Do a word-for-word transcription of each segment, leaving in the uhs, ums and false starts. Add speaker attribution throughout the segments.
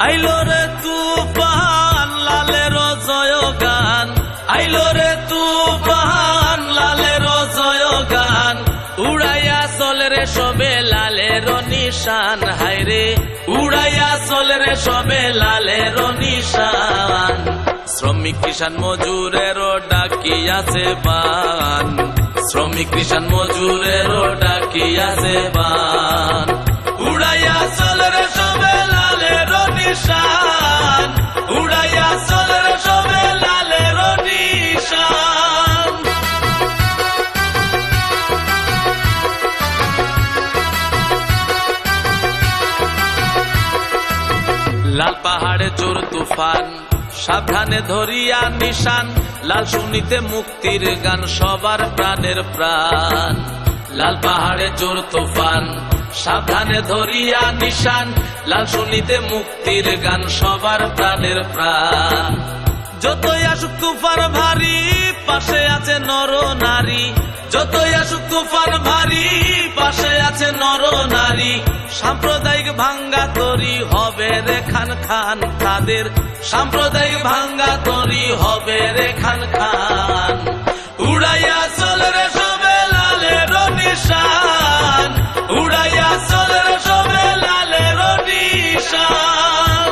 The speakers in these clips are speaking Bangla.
Speaker 1: আইলো রে তুফান লালের জয় গান, আইলো রে তুফান লালের জয় গান, উড়াইয়া চলে রে সবে লালের নিশান, হায়রে উড়াইয়া চলে রে সবে লালের নিশান। শ্রমিক কিষান মজুরেরও ডাকিয়াছে বান, শ্রমিক কিষান মজুরেরও ডাকিয়াছে বান, উড়াইয়া চলে রে সবে লালের নিশান, উড়াইয়া চলে রে সবে লালের নিশান। লাল পাহাড়ে জোর তুফান, সাবধানে ধরিয়া নিশান, লাল শুনিতে মুক্তির গান সবার প্রাণের প্রাণ। লাল পাহাড়ে জোর তুফান, সাবধানে ধরিয়া নিশান, লাল শুনিতে মুক্তির গান সবার প্রাণের প্রাণ। যতই আসুক তুফান ভারী, পাশে আছে নর নারী, যতই আসুক তুফান ভারী, পাশে আছে নর নারী। সাম্প্রদায়িক ভাঙ্গা তরি হবে রে খান খান, তাদের সাম্প্রদায়িক ভাঙ্গা তরি হবে রে খান খান। উড়াইয়া চলে রে সবে লালের নিশান, উড়াইয়া চলে রে সবে লালের নিশান।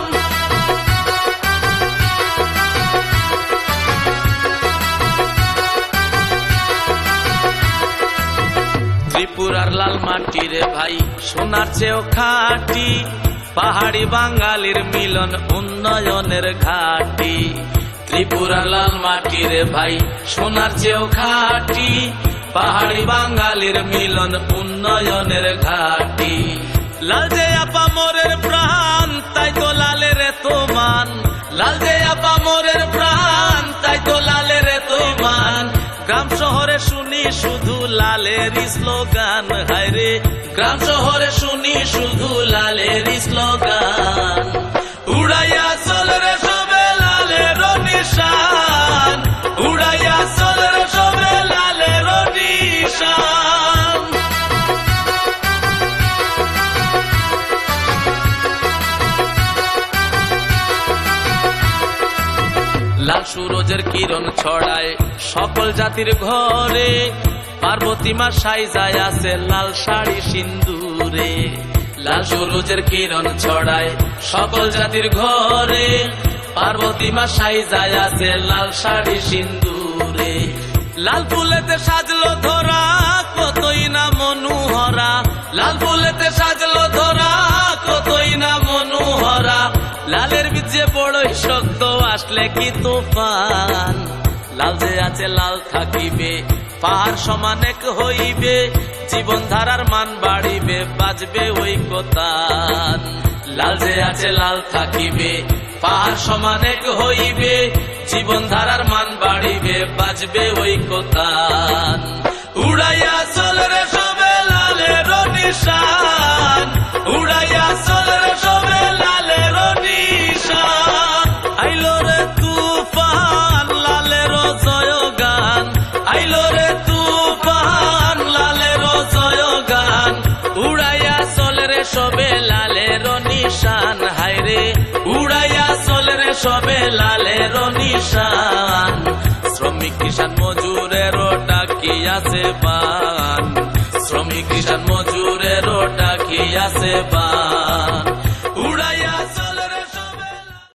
Speaker 1: ত্রিপুরার লাল মাটি রে ভাই সোনার চেয়েও খাঁটি, পাহাড়ি বাঙালির মিলন উন্নয়নের ঘাটি। ত্রিপুরার লাল মাটি রে ভাই সোনার চেয়েও খাঁটি, পাহাড়ি বাঙালির মিলন উন্নয়নের ঘাটি। লাল যে আপা মোরের প্রাণ, তাই তো লালের এতো মান, লাল যে আপা মোরের প্রাণ, তাই তো লালের এতো মান। গ্রাম শহরে শুনি শুধু লালের স্লোগান, হায়রে গ্রাম শহরে শুনি শুধু লালের স্লোগান। উড়াইয়া চলে রে সবে লালের নিশান, উড়াইয়া চলে রে সবে লালের নিশান। লাল সুরজের কিরণ ছড়ায় সকল জাতির ঘরে, পার্বতী মা সাইজায় আছে লাল শাড়ি সিন্দুরে। লাল সুরজের কিরণ ছড়ায় সকল জাতির ঘরে, পার্বতী মা সাইজায় আছে লাল শাড়ি সিন্দুরে। লাল ফুলেতে সাজলো ধরা কতই না মনোহরা, লাল ফুলেতে সাজলো ধরা কতই না মনোহরা। লালের বীজে বড়ই শক্ত আসলে কি তুফান, লাল যে আছে লাল থাকিবে, পাহাড় সমান এক হইবে, জীবন ধারার মান বাড়িবে, বাজবে ঐকতান। লাল যে আছে লাল থাকিবে, পাহাড় সমান এক হইবে, জীবন ধারার মান বাড়িবে, বাজবে ঐকতান। উড়াইয়া চলে রে সবে লালের নিশান, উড়াইয়া চলে রে সবে লালের নিশান। আইলো রে তুফান লালের জয় গান, আইলো রে তুফান লালের জয় গান, উড়াইয়া চলে রে সবে লালের নিশান, হায়রে উড়াইয়া চলে রে সবে লালের নিশান। শ্রমিক কিষান মজুরেরও ডাকিয়াছে বান, শ্রমিক কিষান মজুরেরও ডাকিয়াছে বান।